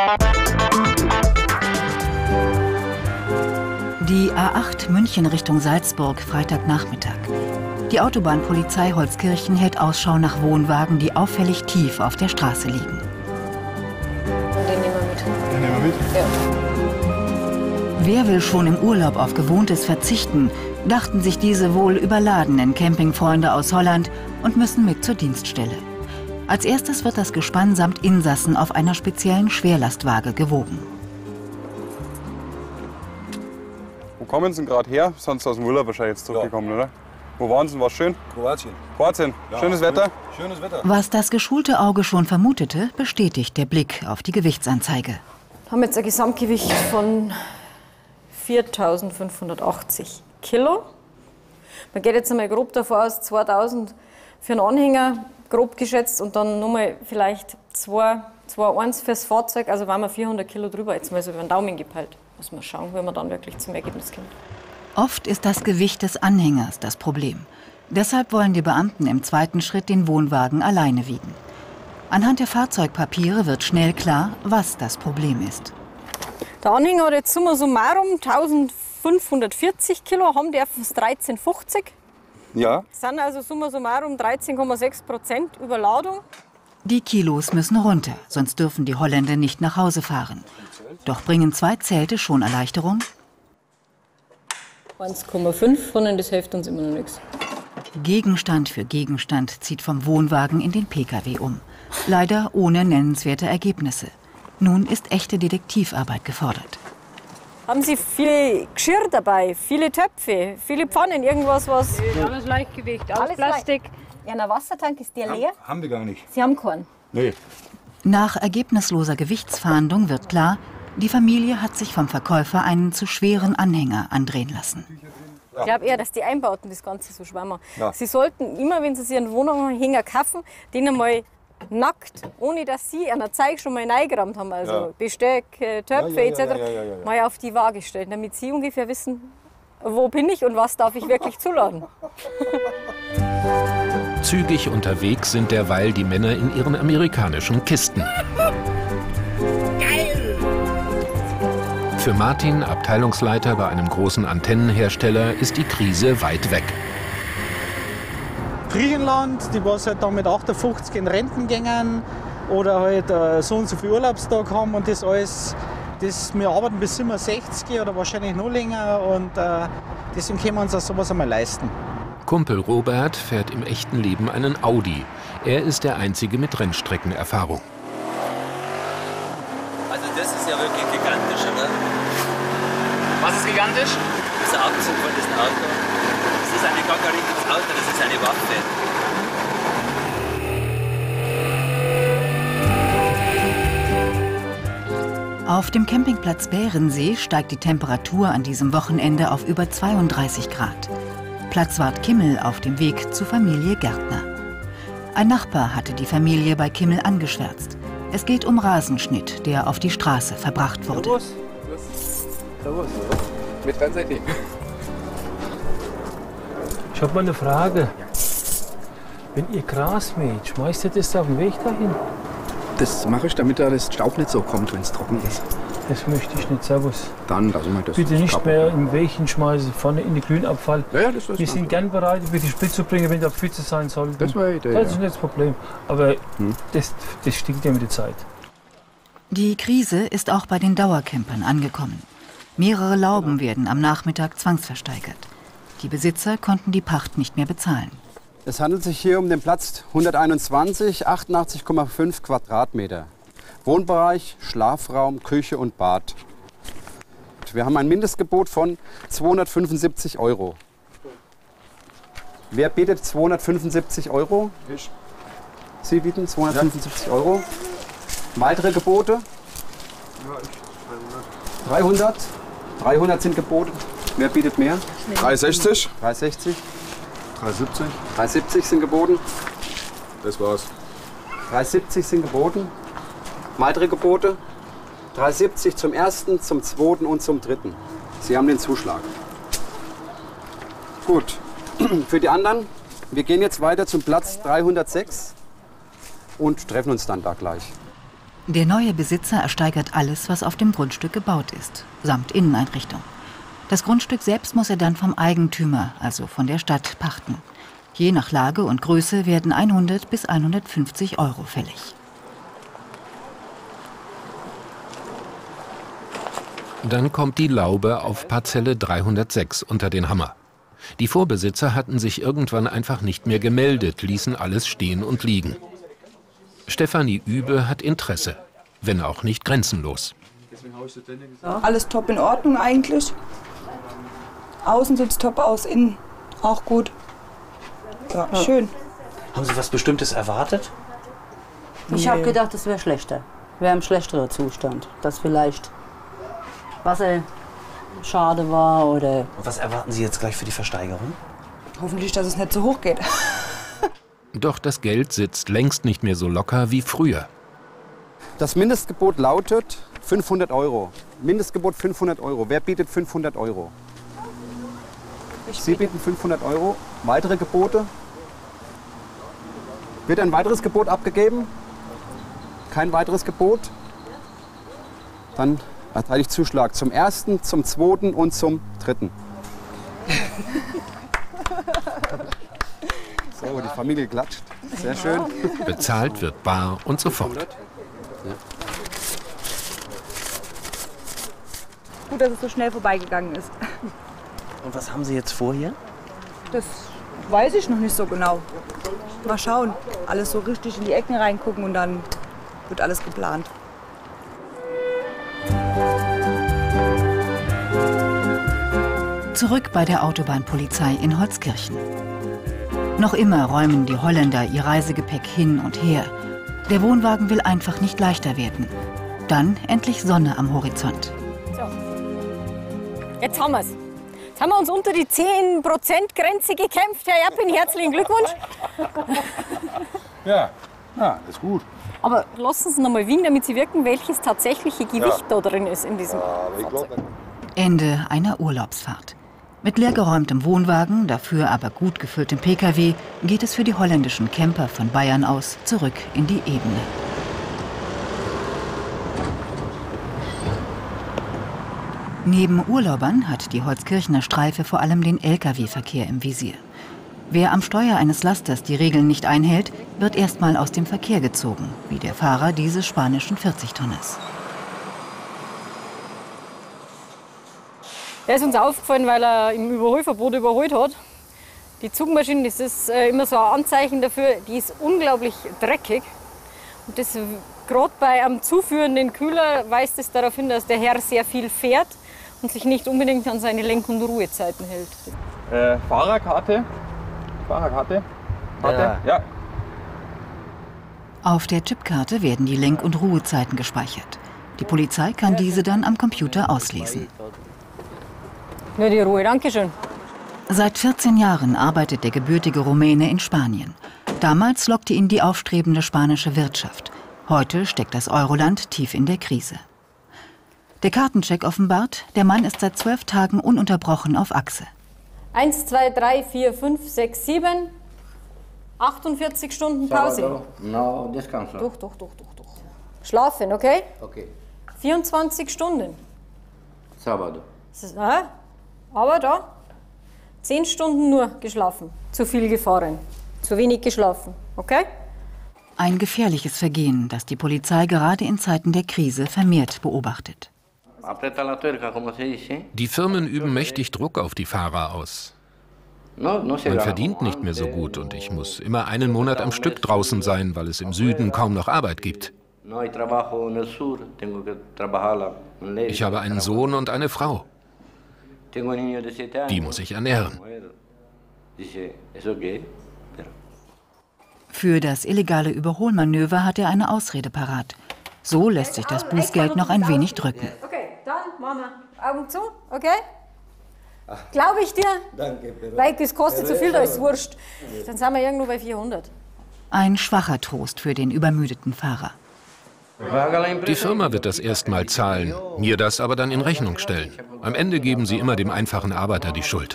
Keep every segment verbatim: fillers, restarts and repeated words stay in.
Die A acht München Richtung Salzburg, Freitagnachmittag. Die Autobahnpolizei Holzkirchen hält Ausschau nach Wohnwagen, die auffällig tief auf der Straße liegen. Den nehmen wir mit. Den nehmen wir mit? Ja. Wer will schon im Urlaub auf Gewohntes verzichten, dachten sich diese wohl überladenen Campingfreunde aus Holland und müssen mit zur Dienststelle. Als erstes wird das Gespann samt Insassen auf einer speziellen Schwerlastwaage gewogen. Wo kommen Sie denn gerade her? Sonst aus dem Urlaub wahrscheinlich jetzt zurückgekommen, ja. Oder? Wo waren Sie? War es schön? Kroatien. Kroatien. Ja, schönes Wetter? Schönes Wetter. Was das geschulte Auge schon vermutete, bestätigt der Blick auf die Gewichtsanzeige. Wir haben jetzt ein Gesamtgewicht von viertausendfünfhundertachtzig Kilo. Man geht jetzt einmal grob davon aus, zweitausend für einen Anhänger, grob geschätzt, und dann nochmal vielleicht zwei, zwei Komma eins fürs Fahrzeug. Also waren wir vierhundert Kilo drüber, jetzt mal so über den Daumen gepeilt. Muss man schauen, wenn man dann wirklich zum Ergebnis kommt. Oft ist das Gewicht des Anhängers das Problem. Deshalb wollen die Beamten im zweiten Schritt den Wohnwagen alleine wiegen. Anhand der Fahrzeugpapiere wird schnell klar, was das Problem ist. Der Anhänger hat jetzt summa summarum eintausendfünfhundertvierzig Kilo, haben der dreizehn fünfzig. Ja. Das sind also summa summarum dreizehn Komma sechs Prozent Überladung. Die Kilos müssen runter, sonst dürfen die Holländer nicht nach Hause fahren. Doch bringen zwei Zelte schon Erleichterung? eins Komma fünf, von das hilft uns immer noch nichts. Gegenstand für Gegenstand zieht vom Wohnwagen in den Pkw um. Leider ohne nennenswerte Ergebnisse. Nun ist echte Detektivarbeit gefordert. Haben Sie viel Geschirr dabei, viele Töpfe, viele Pfannen, irgendwas, was... Alles Leichtgewicht, alles, Alles Plastik. Ja, der Wassertank, ist der leer? Haben, haben wir gar nicht. Sie haben keinen? Nee. Nach ergebnisloser Gewichtsfahndung wird klar, die Familie hat sich vom Verkäufer einen zu schweren Anhänger andrehen lassen. Ich glaube eher, dass die Einbauten das Ganze so schwer machen. Ja. Sie sollten immer, wenn Sie sich einen Wohnanhänger kaufen, den einmal nackt, ohne dass Sie an der Zeig schon mal reingerammt haben, also Ja. Besteck, äh, Töpfe Ja, ja, ja, et cetera, ja, ja, ja, ja. mal auf die Waage stellen, damit Sie ungefähr wissen, wo bin ich und was darf ich wirklich zuladen. Zügig unterwegs sind derweil die Männer in ihren amerikanischen Kisten. Für Martin, Abteilungsleiter bei einem großen Antennenhersteller, ist die Krise weit weg. Griechenland, die was halt dann mit achtundfünfzig in Renten gingen oder halt äh, so und so viel Urlaubstag haben und das alles, das, wir arbeiten bis siebenundsechzig oder wahrscheinlich noch länger und äh, deswegen können wir uns auch sowas einmal leisten. Kumpel Robert fährt im echten Leben einen Audi. Er ist der Einzige mit Rennstreckenerfahrung. Also das ist ja wirklich gigantisch, oder? Was ist gigantisch? Dieser Abzug von diesem Auto. Das ist eine gar kein richtiges Auto, das ist eine Waffe. Auf dem Campingplatz Bärensee steigt die Temperatur an diesem Wochenende auf über zweiunddreißig Grad. Platzwart Kimmel auf dem Weg zur Familie Gärtner. Ein Nachbar hatte die Familie bei Kimmel angeschwärzt. Es geht um Rasenschnitt, der auf die Straße verbracht wurde. Servus. Servus. Mit dran seid ihr. Ich habe mal eine Frage. Wenn ihr Gras mäht, schmeißt ihr das auf den Weg dahin? Das mache ich, damit da das Staub nicht so kommt, wenn es trocken ist. Das möchte ich nicht. Servus. Dann lassen wir das. Bitte nicht kaputt. mehr im Weg hinschmeißen, vorne in den Grünabfall. Ja, ja, das ist Wir sind gern bereit, über die Spitze zu bringen, wenn da Pfütze sein soll. Das war Idee, Das ist ja. nicht das Problem. Aber Hm. das, das stinkt ja mit der Zeit. Die Krise ist auch bei den Dauercampern angekommen. Mehrere Lauben werden am Nachmittag zwangsversteigert. Die Besitzer konnten die Pacht nicht mehr bezahlen. Es handelt sich hier um den Platz hunderteinundzwanzig, achtundachtzig Komma fünf Quadratmeter. Wohnbereich, Schlafraum, Küche und Bad. Wir haben ein Mindestgebot von zweihundertfünfundsiebzig Euro. Wer bietet zweihundertfünfundsiebzig Euro? Ich. Sie bieten zweihundertfünfundsiebzig Euro. Weitere Gebote? Ja, ich. dreihundert. dreihundert sind geboten. Wer bietet mehr? dreihundertsechzig. dreihundertsechzig. dreihundertsiebzig. dreihundertsiebzig sind geboten. Das war's. dreihundertsiebzig sind geboten. Weitere Gebote? dreihundertsiebzig zum ersten, zum zweiten und zum dritten. Sie haben den Zuschlag. Gut. Für die anderen, wir gehen jetzt weiter zum Platz dreihundertsechs und treffen uns dann da gleich. Der neue Besitzer ersteigert alles, was auf dem Grundstück gebaut ist, samt Inneneinrichtung. Das Grundstück selbst muss er dann vom Eigentümer, also von der Stadt, pachten. Je nach Lage und Größe werden hundert bis hundertfünfzig Euro fällig. Dann kommt die Laube auf Parzelle dreihundertsechs unter den Hammer. Die Vorbesitzer hatten sich irgendwann einfach nicht mehr gemeldet, ließen alles stehen und liegen. Stefanie Übe hat Interesse, wenn auch nicht grenzenlos. Alles top in Ordnung eigentlich. Außen sieht es top aus, innen auch gut. Ja, ja. Schön. Haben Sie was Bestimmtes erwartet? Ich habe gedacht, es wäre schlechter. Wäre im schlechteren Zustand. Dass vielleicht Wasser schade war oder... Und was erwarten Sie jetzt gleich für die Versteigerung? Hoffentlich, dass es nicht so hoch geht. Doch das Geld sitzt längst nicht mehr so locker wie früher. Das Mindestgebot lautet fünfhundert Euro. Mindestgebot fünfhundert Euro. Wer bietet fünfhundert Euro? Sie bieten fünfhundert Euro. Weitere Gebote? Wird ein weiteres Gebot abgegeben? Kein weiteres Gebot? Dann erteile ich Zuschlag zum ersten, zum zweiten und zum dritten. So, die Familie klatscht. Sehr schön. Bezahlt wird bar und sofort. Gut, dass es so schnell vorbeigegangen ist. Und was haben Sie jetzt vor hier? Das weiß ich noch nicht so genau. Mal schauen. Alles so richtig in die Ecken reingucken und dann wird alles geplant. Zurück bei der Autobahnpolizei in Holzkirchen. Noch immer räumen die Holländer ihr Reisegepäck hin und her. Der Wohnwagen will einfach nicht leichter werden. Dann endlich Sonne am Horizont. So. Jetzt haben wir es. Jetzt haben wir uns unter die zehn Prozent Grenze gekämpft. Herr Erpin, herzlichen Glückwunsch. Ja, ja, das ist gut. Aber lassen Sie noch mal wiegen, damit Sie wirken, welches tatsächliche Gewicht ja. da drin ist in diesem Fahrzeug. Ende einer Urlaubsfahrt. Mit leergeräumtem Wohnwagen, dafür aber gut gefülltem Pkw, geht es für die holländischen Camper von Bayern aus zurück in die Ebene. Neben Urlaubern hat die Holzkirchener Streife vor allem den Lkw-Verkehr im Visier. Wer am Steuer eines Lasters die Regeln nicht einhält, wird erstmal aus dem Verkehr gezogen, wie der Fahrer dieses spanischen vierzig-Tonners. Der ist uns aufgefallen, weil er im Überholverbot überholt hat. Die Zugmaschine, das ist äh, immer so ein Anzeichen dafür, die ist unglaublich dreckig. Und das gerade bei einem zuführenden Kühler weist es darauf hin, dass der Herr sehr viel fährt und sich nicht unbedingt an seine Lenk- und Ruhezeiten hält. Äh, Fahrerkarte. Fahrerkarte. Karte. Ja. ja. Auf der Chipkarte werden die Lenk- und Ruhezeiten gespeichert. Die Polizei kann diese dann am Computer auslesen. Ja, die Ruhe, danke schön. Seit vierzehn Jahren arbeitet der gebürtige Rumäne in Spanien. Damals lockte ihn die aufstrebende spanische Wirtschaft. Heute steckt das Euroland tief in der Krise. Der Kartencheck offenbart, der Mann ist seit zwölf Tagen ununterbrochen auf Achse. Eins, zwei, drei, vier, fünf, sechs, sieben, achtundvierzig Stunden Pause. No, descanso. Doch, doch, doch, doch, doch. Schlafen, okay? Okay. vierundzwanzig Stunden. Sábado. Das ist, äh, aber da, zehn Stunden nur geschlafen. Zu viel gefahren, zu wenig geschlafen, okay? Ein gefährliches Vergehen, das die Polizei gerade in Zeiten der Krise vermehrt beobachtet. Die Firmen üben mächtig Druck auf die Fahrer aus. Man verdient nicht mehr so gut und ich muss immer einen Monat am Stück draußen sein, weil es im Süden kaum noch Arbeit gibt. Ich habe einen Sohn und eine Frau. Die muss ich ernähren. Für das illegale Überholmanöver hat er eine Ausrede parat. So lässt sich das Bußgeld noch ein wenig drücken. Okay, dann machen wir Augen zu, okay? Glaube ich dir? Danke, weil es kostet zu viel, da ist wurscht. Dann sind wir irgendwo bei vierhundert. Ein schwacher Trost für den übermüdeten Fahrer. Die Firma wird das erstmal zahlen, mir das aber dann in Rechnung stellen. Am Ende geben sie immer dem einfachen Arbeiter die Schuld.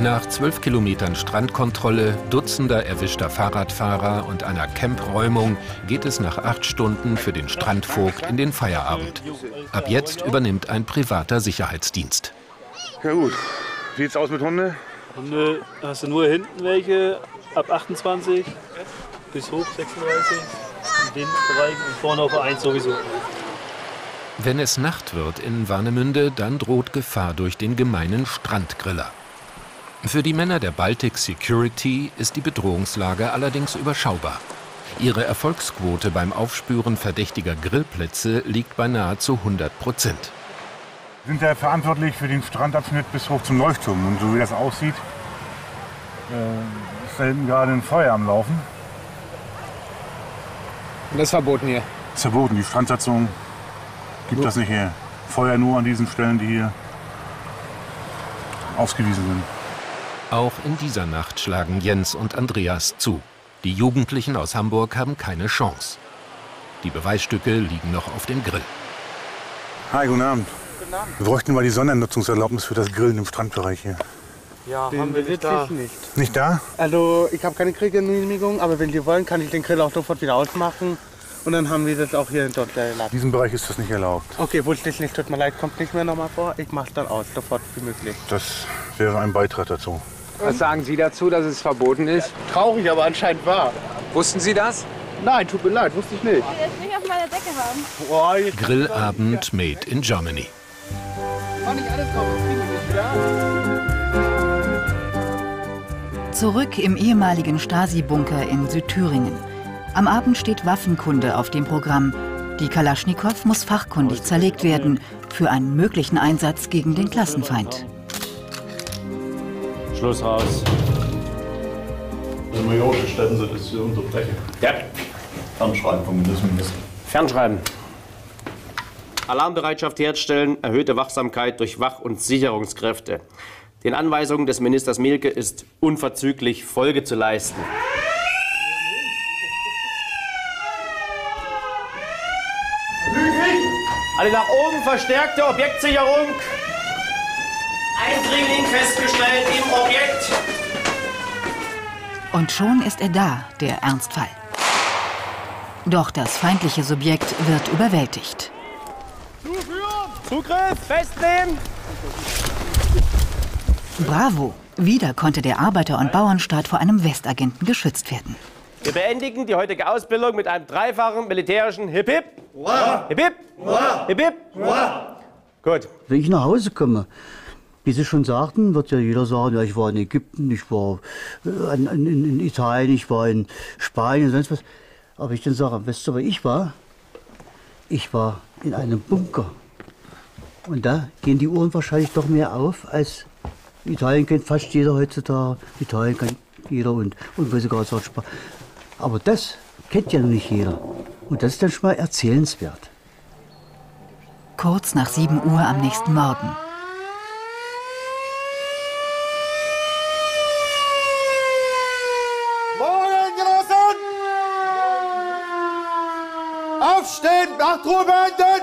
Nach zwölf Kilometern Strandkontrolle, Dutzender erwischter Fahrradfahrer und einer Campräumung geht es nach acht Stunden für den Strandvogt in den Feierabend. Ab jetzt übernimmt ein privater Sicherheitsdienst. Ja gut, wie sieht's aus mit Hunde? Hunde hast du nur hinten welche, ab achtundzwanzig bis hoch sechsunddreißig. In den Bereichen und vorne auf der eins sowieso. Wenn es Nacht wird in Warnemünde, dann droht Gefahr durch den gemeinen Strandgriller. Für die Männer der Baltic Security ist die Bedrohungslage allerdings überschaubar. Ihre Erfolgsquote beim Aufspüren verdächtiger Grillplätze liegt bei nahezu hundert Prozent. Wir sind ja verantwortlich für den Strandabschnitt bis hoch zum Leuchtturm. Und so wie das aussieht, äh, ist da hinten gerade ein Feuer am Laufen. Und das ist verboten hier? Das ist verboten. Die Strandsatzung gibt das nicht her. Feuer nur an diesen Stellen, die hier ausgewiesen sind. Auch in dieser Nacht schlagen Jens und Andreas zu. Die Jugendlichen aus Hamburg haben keine Chance. Die Beweisstücke liegen noch auf dem Grill. Hi, guten Abend. Guten Abend. Wir bräuchten mal die Sondernutzungserlaubnis für das Grillen im Strandbereich hier. Ja, den haben wir nicht da. Nicht. nicht da? Also ich habe keine Grillgenehmigung, aber wenn Sie wollen, kann ich den Grill auch sofort wieder ausmachen. Und dann haben wir das auch hier dort erlaubt. In diesem Bereich ist das nicht erlaubt. Okay, wusste ich nicht, tut mir leid, kommt nicht mehr nochmal vor. Ich mache es dann aus, sofort wie möglich. Das wäre ein Beitrag dazu. Was sagen Sie dazu, dass es verboten ist? Traurig, aber anscheinend wahr. Wussten Sie das? Nein, tut mir leid, wusste ich nicht. Ich will jetzt nicht auf meiner Decke haben. Boah, jetzt Grillabend made in Germany. mach nicht alles drauf, das kriegen wir nicht wieder. Zurück im ehemaligen Stasi-Bunker in Südthüringen. Am Abend steht Waffenkunde auf dem Programm. Die Kalaschnikow muss fachkundig zerlegt werden für einen möglichen Einsatz gegen den Klassenfeind. Schluss raus. Herr Major, gestatten Sie das zu unterbrechen? Ja. Fernschreiben vom Bundesminister. Fernschreiben. Alarmbereitschaft herstellen, erhöhte Wachsamkeit durch Wach- und Sicherungskräfte. Den Anweisungen des Ministers Mielke ist unverzüglich Folge zu leisten. Alle nach oben, verstärkte Objektsicherung. Eindringling festgestellt im Objekt. Und schon ist er da, der Ernstfall. Doch das feindliche Subjekt wird überwältigt. Zugriff, festnehmen. Bravo! Wieder konnte der Arbeiter- und Bauernstaat vor einem Westagenten geschützt werden. Wir beendigen die heutige Ausbildung mit einem dreifachen militärischen Hip Hip. Hip Hip. Hip Hip. Gut. Wenn ich nach Hause komme, wie Sie schon sagten, wird ja jeder sagen, ja, ich war in Ägypten, ich war in, in, in Italien, ich war in Spanien, sonst was. Aber ich dann sage, weißt du, wo ich war? Ich war in einem Bunker. Und da gehen die Uhren wahrscheinlich doch mehr auf, als Italien kennt fast jeder heutzutage. Italien kennt jeder und, und weiß sogar so Sprache. Aber das kennt ja noch nicht jeder. Und das ist dann schon mal erzählenswert. Kurz nach sieben Uhr am nächsten Morgen. Morgen, Genossen! Aufstehen, Nachtruhe beenden!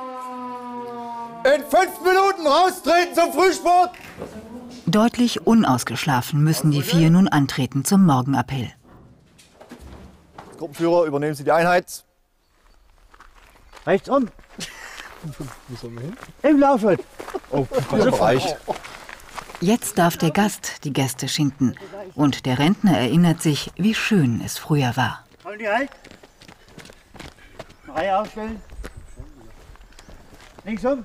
In fünf Minuten raustreten zum Frühsport! Deutlich unausgeschlafen müssen die vier nun antreten zum Morgenappell. Gruppenführer, übernehmen Sie die Einheit. Rechts um. Wo sollen wir hin? Im Laufschritt. Oh, das reicht. Jetzt darf der Gast die Gäste schinden. Und der Rentner erinnert sich, wie schön es früher war. Halten die halt. Reihe aufstellen. Links um.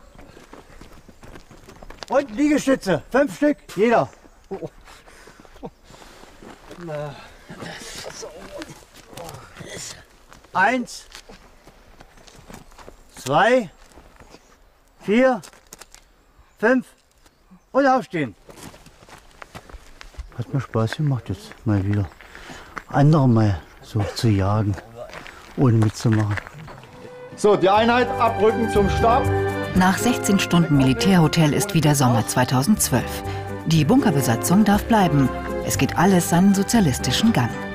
Und Liegestütze. Fünf Stück, jeder. Oh. Eins. Zwei. Vier. Fünf. Und aufstehen. Hat mir Spaß gemacht jetzt mal wieder. Andere mal so zu jagen, ohne mitzumachen. So, die Einheit abrücken zum Stab. Nach sechzehn Stunden Militärhotel ist wieder Sommer zweitausendzwölf. Die Bunkerbesatzung darf bleiben. Es geht alles seinen sozialistischen Gang.